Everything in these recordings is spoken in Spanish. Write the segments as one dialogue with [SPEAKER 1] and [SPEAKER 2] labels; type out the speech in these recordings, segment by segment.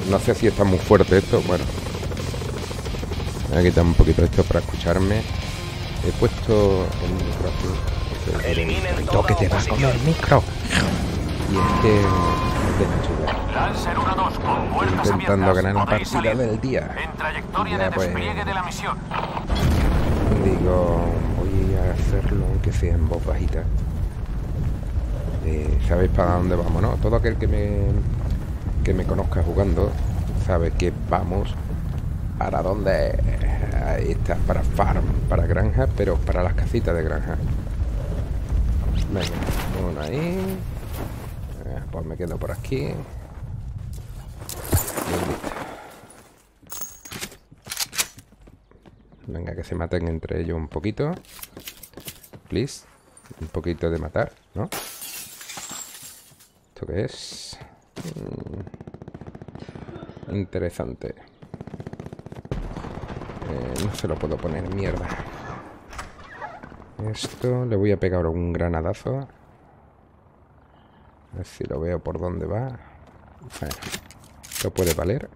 [SPEAKER 1] No sé si está muy fuerte esto. Bueno, voy a quitar un poquito esto para escucharme. He puesto el micro aquí.
[SPEAKER 2] Eliminen
[SPEAKER 1] Que te va a comer el micro. Y es que
[SPEAKER 2] Lancer 1-2 con puertas
[SPEAKER 1] intentando
[SPEAKER 2] abiertas.
[SPEAKER 1] ganar la
[SPEAKER 2] Podéis
[SPEAKER 1] partida
[SPEAKER 2] salir.
[SPEAKER 1] del día.
[SPEAKER 2] En trayectoria
[SPEAKER 1] Ya,
[SPEAKER 2] de
[SPEAKER 1] pues,
[SPEAKER 2] despliegue de la misión.
[SPEAKER 1] digo, voy a hacerlo aunque sea en voz bajita. Sabéis para dónde vamos, ¿no? Todo aquel que me conozca jugando sabe que vamos para dónde. Ahí está, para farm, para granja, pero para las casitas de granja. Venga, uno ahí. Pues me quedo por aquí. Y listo. Venga, que se maten entre ellos un poquito. Please. Un poquito de matar, ¿no? ¿Esto qué es? Interesante. No se lo puedo poner, mierda. Esto le voy a pegar ahora un granadazo. A ver si lo veo por dónde va. Bueno, esto puede valer.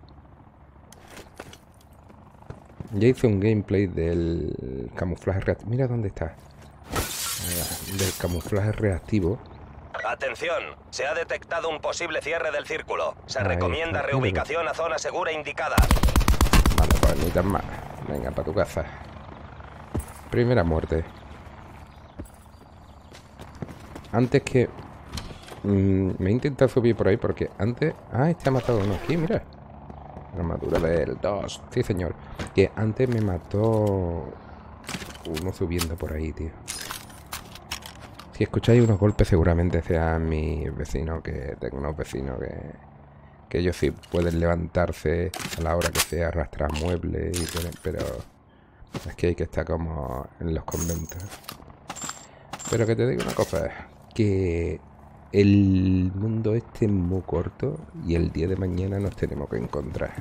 [SPEAKER 1] Ya hice un gameplay del camuflaje reactivo. Mira dónde está. Del camuflaje reactivo.
[SPEAKER 2] Atención, se ha detectado un posible cierre del círculo. Se
[SPEAKER 1] Ahí,
[SPEAKER 2] recomienda
[SPEAKER 1] ahí,
[SPEAKER 2] reubicación a zona segura indicada.
[SPEAKER 1] Vale, pues ni tan más. Venga, para tu casa. Primera muerte. Antes que... me he intentado subir por ahí porque antes... Ah, este ha matado uno aquí, mira. Armadura del 2. Sí, señor. Que antes me mató uno subiendo por ahí, tío. Si escucháis unos golpes seguramente sean mis vecinos, que tengo unos vecinos que ellos sí pueden levantarse a la hora que sea, arrastrar muebles y pero es que hay que estar como en los conventos. Pero que te digo una cosa, que el mundo este es muy corto y el día de mañana nos tenemos que encontrar.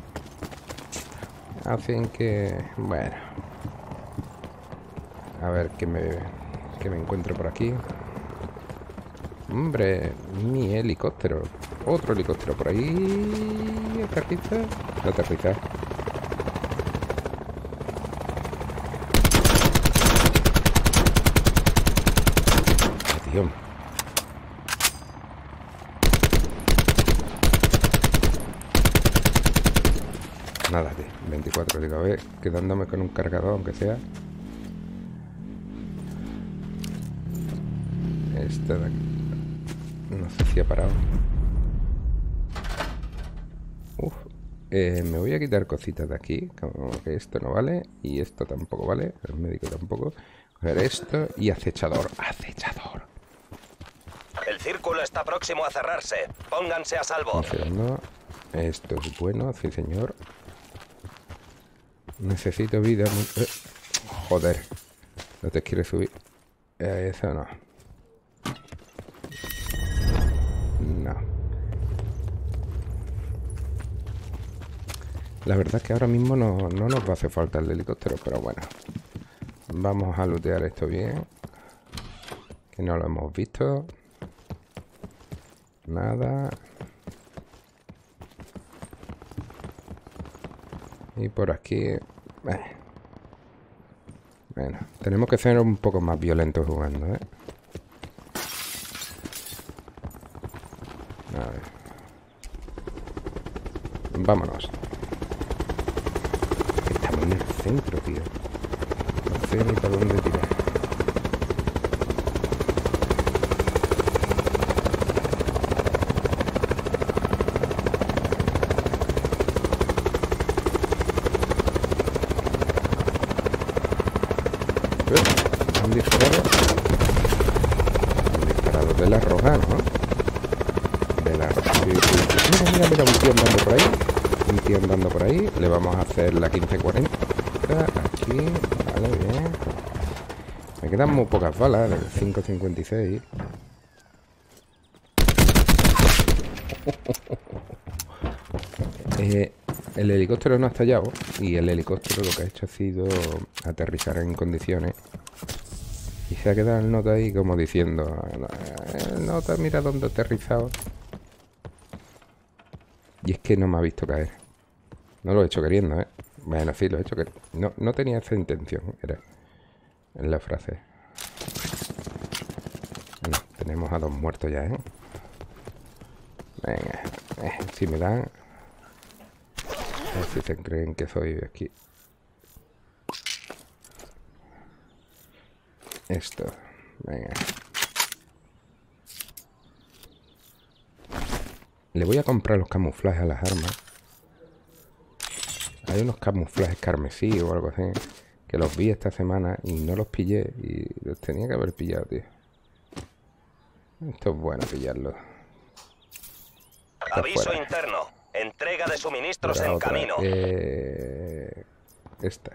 [SPEAKER 1] Así que, bueno, a ver qué me encuentro por aquí. Hombre, mi helicóptero. Otro helicóptero por ahí. Aterriza. No aterriza. Tío. Nada, tío. 24, digo, a ver, quedándome con un cargador, aunque sea. Este de aquí. No sé si ha parado. Uf. Me voy a quitar cositas de aquí. Como que esto no vale. Y esto tampoco vale. El médico tampoco. Coger esto y acechador. Acechador.
[SPEAKER 2] El círculo está próximo a cerrarse. Pónganse a salvo.
[SPEAKER 1] Un segundo. Esto es bueno, sí señor. Necesito vida. Joder. No te quieres subir. Eso no. No. La verdad es que ahora mismo no nos va a hacer falta el helicóptero, pero bueno. Vamos a lootear esto bien. Que no lo hemos visto. Nada. Y por aquí... Bueno, tenemos que ser un poco más violentos jugando, ¿eh? A ver. Vámonos. Estamos en el centro, tío. No sé ni para dónde tirar. Han disparado. Han disparado de la roja, ¿no? De la roja. Mira, mira, un tío andando por ahí. Un tío andando por ahí. Le vamos a hacer la 1540. Aquí. Vale, bien. Me quedan muy pocas balas del 5.56. El helicóptero no ha estallado. Y el helicóptero lo que ha hecho ha sido aterrizar en condiciones. Y se ha quedado el nota ahí como diciendo: el nota, mira dónde ha aterrizado. Y es que no me ha visto caer. No lo he hecho queriendo, ¿eh? Bueno, sí, lo he hecho queriendo. No tenía esa intención, era en la frase. Bueno, tenemos a 2 muertos ya, ¿eh? Venga, si me dan... A ver si se creen que soy aquí. Esto, venga. Le voy a comprar los camuflajes a las armas. Hay unos camuflajes carmesí o algo así, que los vi esta semana y no los pillé. Y los tenía que haber pillado, tío. Esto es bueno pillarlo.
[SPEAKER 2] Aviso interno. Entrega de suministros en
[SPEAKER 1] otra.
[SPEAKER 2] camino.
[SPEAKER 1] Esta.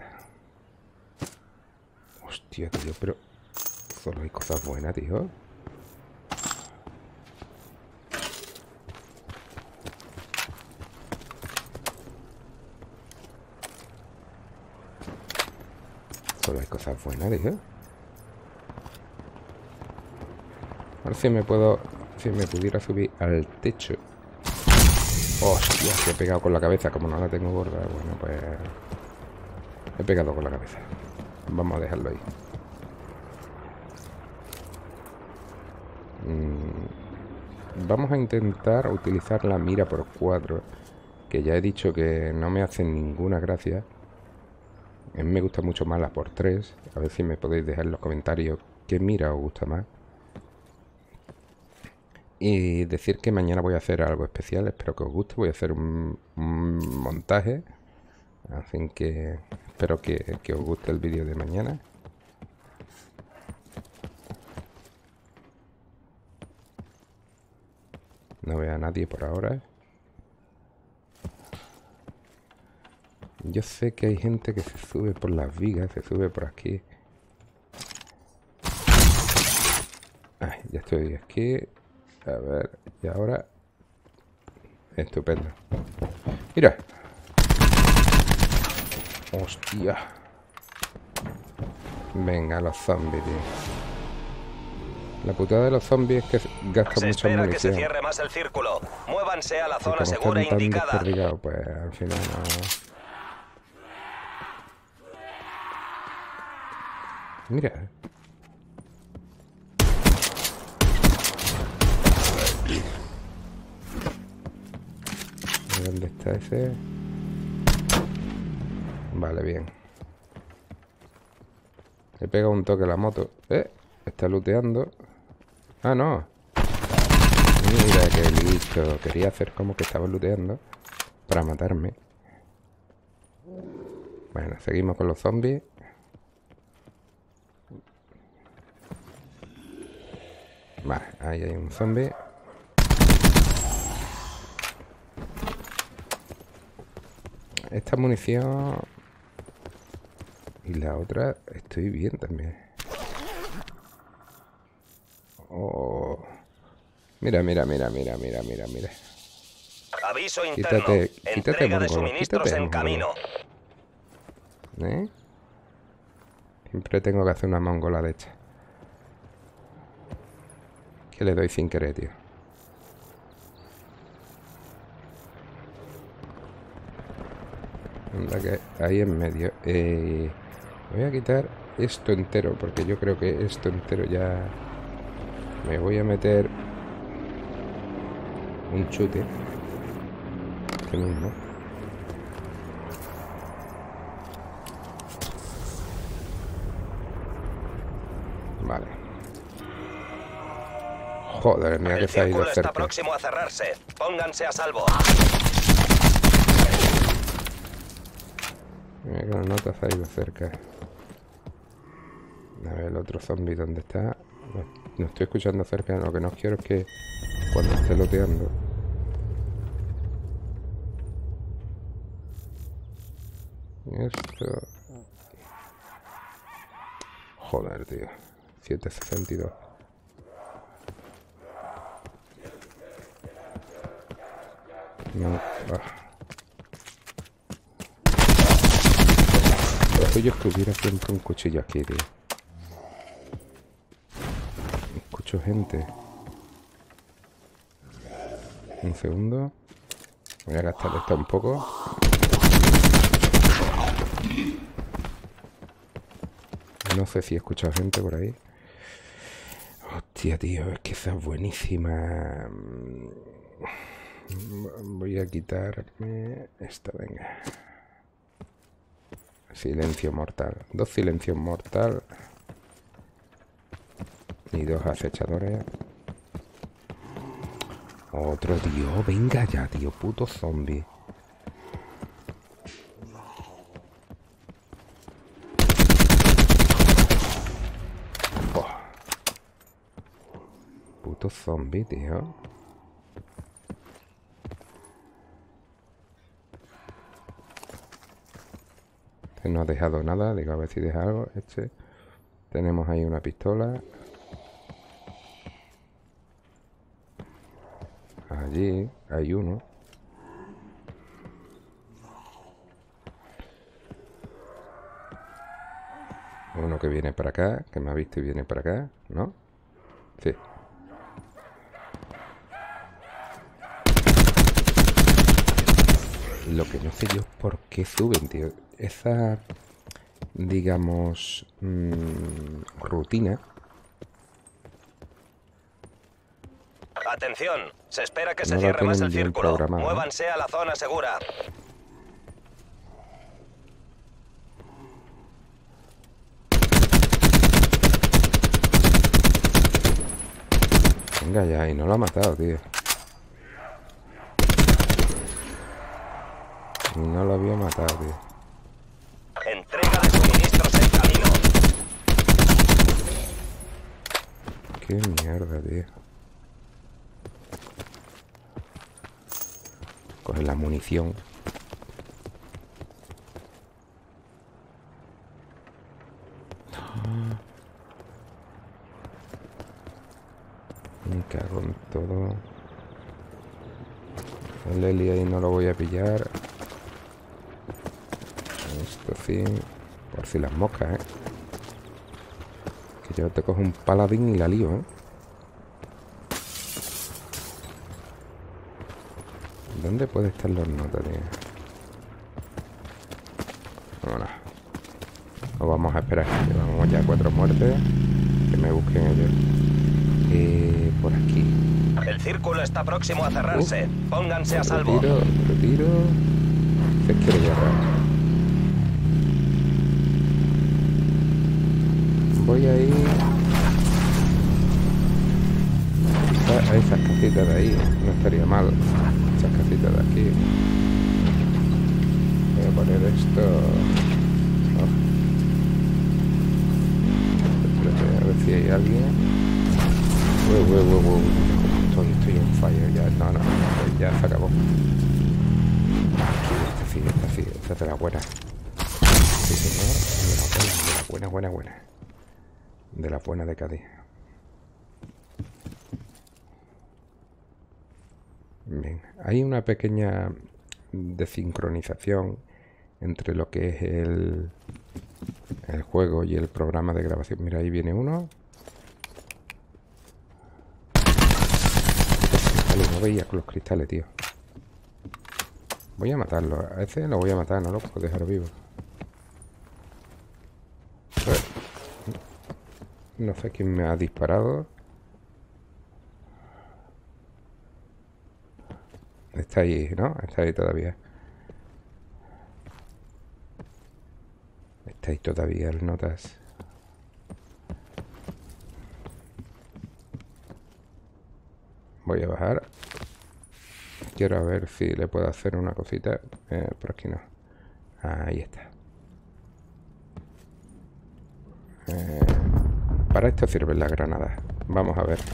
[SPEAKER 1] Hostia, tío, pero... Solo hay cosas buenas, tío. Solo hay cosas buenas, tío. A ver si me puedo... Si me pudiera subir al techo. Hostia, se he pegado con la cabeza. Como no la tengo gorda, bueno, pues... He pegado con la cabeza. Vamos a dejarlo ahí. Vamos a intentar utilizar la mira por 4, que ya he dicho que no me hacen ninguna gracia. A mí me gusta mucho más la por 3. A ver si me podéis dejar en los comentarios qué mira os gusta más. Y decir que mañana voy a hacer algo especial. Espero que os guste. Voy a hacer un montaje. Así que espero que os guste el vídeo de mañana. No veo a nadie por ahora. Yo sé que hay gente que se sube por las vigas, se sube por aquí. Ay, ya estoy aquí. A ver, y ahora... Estupendo. ¡Mira! ¡Hostia! Venga, los zombies, tío. La putada de los zombies es que gastan mucha munición.
[SPEAKER 2] Que se cierre más el círculo. Muévanse a la zona
[SPEAKER 1] y como
[SPEAKER 2] segura
[SPEAKER 1] están tan
[SPEAKER 2] indicada.
[SPEAKER 1] desperdigados, pues al final no... Mira. ¿Dónde está ese? Vale, bien. Le pega un toque a la moto. Está looteando. Ah, no. Mira qué listo. Quería hacer como que estaba looteando para matarme. Bueno, seguimos con los zombies. Vale, ahí hay un zombie. Esta munición... Y la otra... Estoy bien también. Oh. Mira.
[SPEAKER 2] Aviso interno.
[SPEAKER 1] Quítate,
[SPEAKER 2] Entrega de
[SPEAKER 1] mongolo,
[SPEAKER 2] suministros en camino.
[SPEAKER 1] Siempre tengo que hacer una mongola de esta. Que le doy sin querer, tío. Anda que ahí en medio. Voy a quitar esto entero, porque yo creo que esto entero ya... Me voy a meter un chute. Este mismo. Vale. Joder, mira que se ha ido cerca.
[SPEAKER 2] Está próximo a cerrarse. Pónganse a salvo.
[SPEAKER 1] Mira que la nota se ha ido cerca. A ver el otro zombie dónde está. No estoy escuchando cerca. Lo que no quiero es que cuando esté loteando. Esto. Joder, tío. 762. No. Lo yo estuviera siempre un cuchillo aquí, tío. Escucho gente. Un segundo. Voy a gastar esto un poco. No sé si he escuchado gente por ahí. Hostia, tío, es que esa es buenísima. Voy a quitarme esta, venga. Silencio mortal. 2 silencios mortal. Y 2 acechadores. Otro, tío. Venga ya, tío. Puto zombie. Oh. Puto zombie, tío. Este no ha dejado nada. Digo, a ver si deja algo. Este. Tenemos ahí una pistola. Allí hay uno. Uno que viene para acá, que me ha visto y viene para acá, ¿no? Sí. Lo que no sé yo es por qué suben, tío. Esa, digamos, rutina.
[SPEAKER 2] Atención, se espera que se
[SPEAKER 1] No la
[SPEAKER 2] cierre más
[SPEAKER 1] tienen
[SPEAKER 2] el
[SPEAKER 1] bien
[SPEAKER 2] círculo.
[SPEAKER 1] programada.
[SPEAKER 2] Muévanse a la zona segura.
[SPEAKER 1] Venga ya, y no lo ha matado, tío. Y no lo había matado, tío.
[SPEAKER 2] Entrega de suministros en camino.
[SPEAKER 1] Qué mierda, tío. Coge la munición. Me cago en todo. El Eli ahí no lo voy a pillar. Esto sí. Por si las moscas, Que yo te cojo un paladín y la lío, ¿Dónde puede estar los notas, tío? Vámonos. No vamos a esperar. Llevamos ya 4 muertes. Que me busquen ellos. Por aquí.
[SPEAKER 2] El círculo está próximo a cerrarse. Pónganse a salvo.
[SPEAKER 1] Retiro. Se quiere guerra. Voy a ir a esas casitas de ahí. No estaría mal. Esas casitas de aquí. Voy a poner esto. Espérate, a ver si hay alguien. Estoy en fire ya. No, ya se acabó. Esta sí, esta es de la buena. Sí, señor. De la buena. De la buena de Cádiz. Bien. Hay una pequeña desincronización entre lo que es el juego y el programa de grabación. Mira, ahí viene uno. No veía con los cristales, tío. Voy a matarlo. A ese lo voy a matar, no lo puedo dejar vivo. No sé quién me ha disparado. Está ahí, ¿no? Está ahí todavía. Está ahí todavía el notas. Voy a bajar. Quiero ver si le puedo hacer una cosita. Por aquí no. Ahí está. Para esto sirven las granadas. Vamos a ver.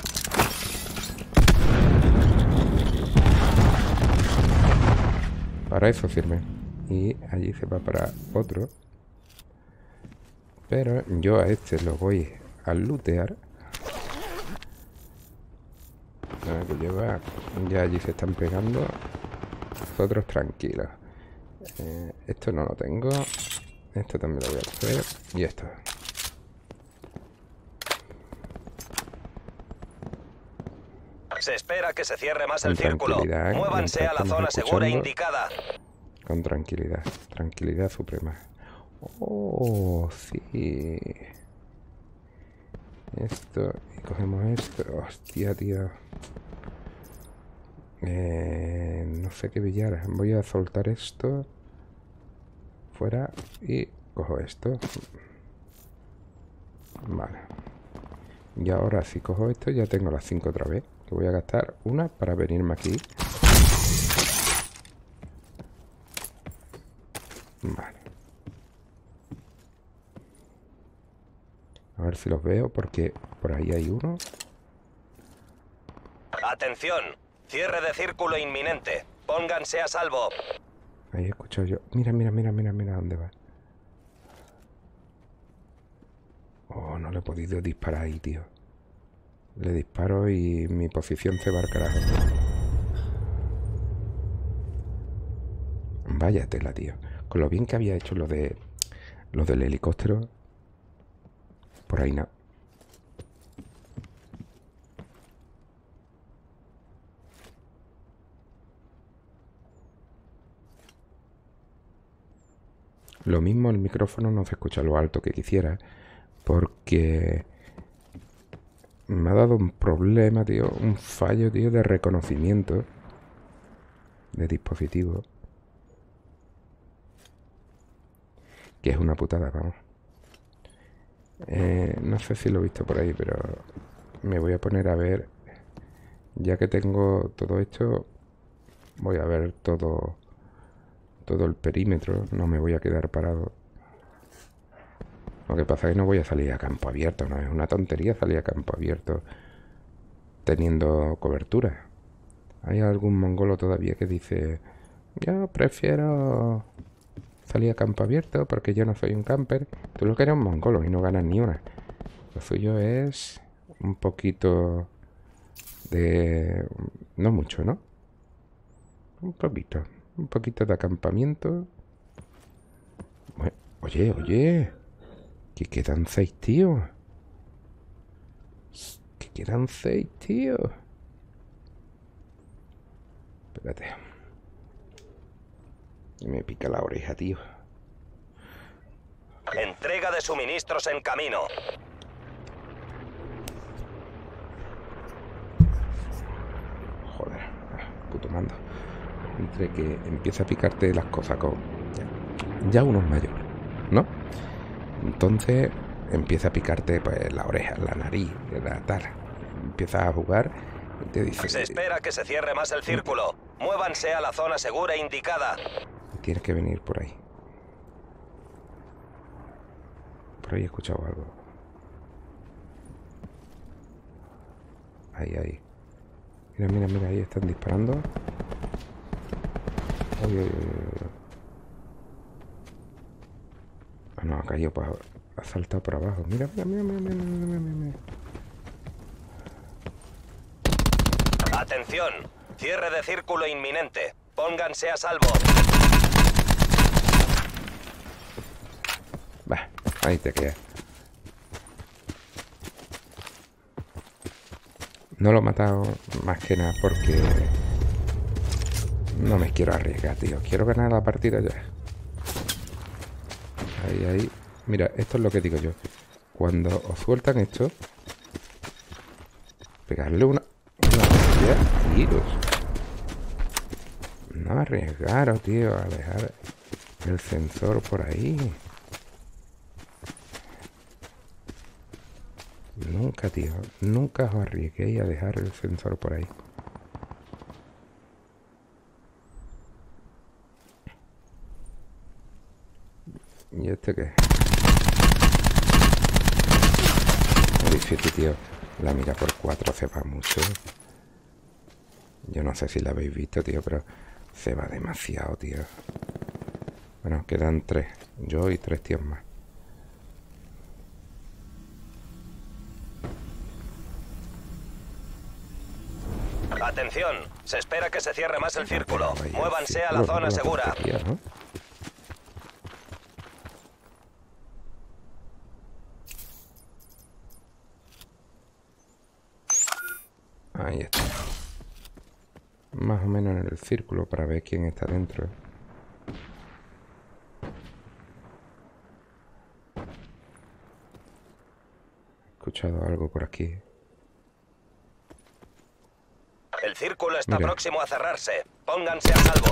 [SPEAKER 1] Para eso sirve. Y allí se va para otro. Pero yo a este lo voy a lootear. Que lleva. Ya allí se están pegando. Nosotros tranquilos. Esto no lo tengo. Esto también lo voy a hacer. Y esto.
[SPEAKER 2] Se espera que se cierre más
[SPEAKER 1] Con
[SPEAKER 2] el círculo.
[SPEAKER 1] tranquilidad, ¿eh?
[SPEAKER 2] Muévanse
[SPEAKER 1] Mientras
[SPEAKER 2] a la
[SPEAKER 1] estamos
[SPEAKER 2] zona segura
[SPEAKER 1] escuchando.
[SPEAKER 2] indicada.
[SPEAKER 1] Con tranquilidad. Tranquilidad suprema. Oh, sí. Esto. Y cogemos esto. Hostia, tío. No sé qué billar. Voy a soltar esto. Fuera. Y cojo esto. Vale. Y ahora si cojo esto ya tengo las 5 otra vez. Que voy a gastar una para venirme aquí. Vale. A ver si los veo porque por ahí hay uno.
[SPEAKER 2] Atención, cierre de círculo inminente. Pónganse a salvo.
[SPEAKER 1] Ahí he escuchado yo. Mira, mira, mira, mira, mira dónde va. Oh, no le he podido disparar ahí, tío. Le disparo y mi posición se va al carajo. Vaya tela, tío. Con lo bien que había hecho lo del helicóptero. Por ahí no. Lo mismo el micrófono no se escucha lo alto que quisiera. Porque me ha dado un problema, tío. Un fallo, tío, de reconocimiento de dispositivo. Que es una putada, vamos. No sé si lo he visto por ahí, pero me voy a poner a ver. Ya que tengo todo esto, voy a ver todo el perímetro. No me voy a quedar parado. Lo que pasa es que no voy a salir a campo abierto, ¿no? Es una tontería salir a campo abierto teniendo cobertura. Hay algún mongolo todavía que dice: yo prefiero salir a campo abierto porque yo no soy un camper. Tú lo que eres un mongolo y no ganas ni una. Lo suyo es un poquito de... no mucho, ¿no? Un poquito de acampamiento. Bueno, oye, que quedan 6 tíos. Que quedan 6 tíos. Espérate. Me pica la oreja, tío.
[SPEAKER 2] Entrega de suministros en camino.
[SPEAKER 1] Joder, puto mando. Entre que empieza a picarte las cosas con... Ya uno es mayor, ¿no? Entonces empieza a picarte pues la oreja, la nariz, la tal. Empiezas a jugar y te dice...
[SPEAKER 2] Se espera que se cierre más el círculo. Muévanse a la zona segura indicada.
[SPEAKER 1] Tienes que venir por ahí. Por ahí he escuchado algo. Ahí. Mira, ahí están disparando. Uy. Ah, no, ha caído ha saltado por abajo. Mira.
[SPEAKER 2] Atención, cierre de círculo inminente. Pónganse a salvo.
[SPEAKER 1] Va, ahí te quedas. No lo he matado más que nada porque no me quiero arriesgar, tío. Quiero ganar la partida ya. Ahí. Mira, esto es lo que digo yo. Cuando os sueltan esto, pegarle una cantidad de tiros. No arriesgaros, tío, a dejar el sensor por ahí. Nunca, tío. Nunca os arriesguéis a dejar el sensor por ahí. ¿Y este qué? El 17, tío. La mira por 4 se va mucho. Yo no sé si la habéis visto, tío, pero se va demasiado, tío. Bueno, quedan 3. Yo y 3 tíos más.
[SPEAKER 2] Atención, se espera que se cierre más el círculo.
[SPEAKER 1] Vaya,
[SPEAKER 2] Muévanse a la
[SPEAKER 1] círculo,
[SPEAKER 2] zona
[SPEAKER 1] no,
[SPEAKER 2] segura.
[SPEAKER 1] tontería, ¿no? Ahí está. más o menos en el círculo para ver quién está dentro. He escuchado algo por aquí.
[SPEAKER 2] El círculo está
[SPEAKER 1] Mira.
[SPEAKER 2] próximo a cerrarse. Pónganse a salvo.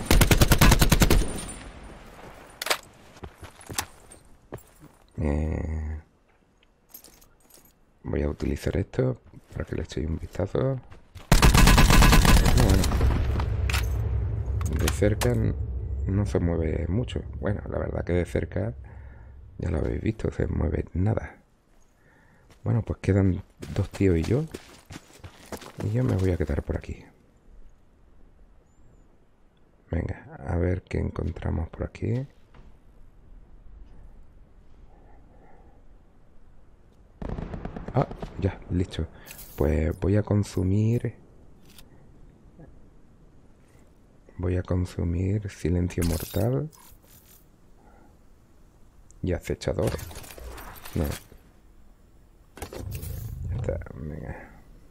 [SPEAKER 1] Voy a utilizar esto para que le echéis un vistazo. Bueno, de cerca no se mueve mucho. Bueno, la verdad que de cerca ya lo habéis visto, se mueve nada. Bueno, pues quedan 2 tíos y yo. Y yo me voy a quedar por aquí. Venga, a ver qué encontramos por aquí. Ah, ya, listo. Pues voy a consumir silencio mortal y acechador. No. Ya está, venga.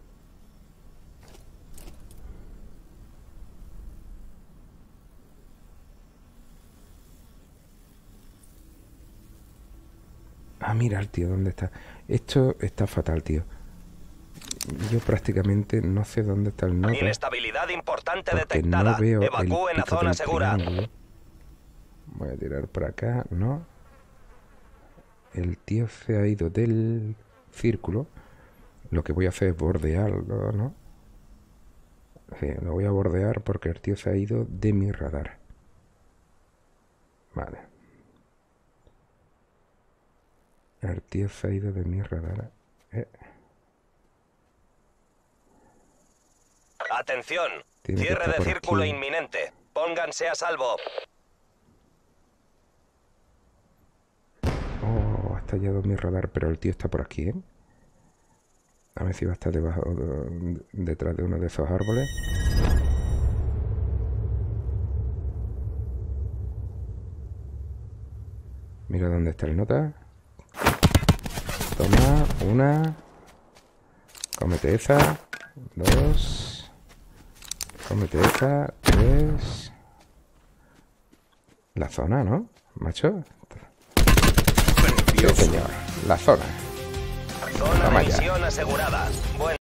[SPEAKER 1] Ah, mira el tío, ¿dónde está? Esto está fatal, tío. Yo prácticamente no sé dónde está el nota.
[SPEAKER 2] Inestabilidad importante
[SPEAKER 1] Porque
[SPEAKER 2] detectada.
[SPEAKER 1] no veo
[SPEAKER 2] Evacúen
[SPEAKER 1] el
[SPEAKER 2] a
[SPEAKER 1] pico
[SPEAKER 2] zona
[SPEAKER 1] del
[SPEAKER 2] segura.
[SPEAKER 1] triángulo. Voy a tirar por acá, ¿no? El tío se ha ido del círculo. Lo que voy a hacer es bordearlo, ¿no? Sí, lo voy a bordear porque el tío se ha ido de mi radar. Vale. El tío se ha ido de mi radar.
[SPEAKER 2] Atención.
[SPEAKER 1] Tiene que
[SPEAKER 2] Cierre
[SPEAKER 1] estar
[SPEAKER 2] de
[SPEAKER 1] por
[SPEAKER 2] círculo
[SPEAKER 1] aquí.
[SPEAKER 2] inminente. Pónganse a salvo.
[SPEAKER 1] Oh, ha estallado mi radar, pero el tío está por aquí, ¿eh? A ver si va a estar detrás de uno de esos árboles. Mira dónde está el nota. Toma, una. Cómete esa. 2. Cómete esa. 3. La zona, ¿no, macho? Sí, señor. La zona.
[SPEAKER 2] Zona
[SPEAKER 1] Toma
[SPEAKER 2] de
[SPEAKER 1] ya.
[SPEAKER 2] misión asegurada. Buen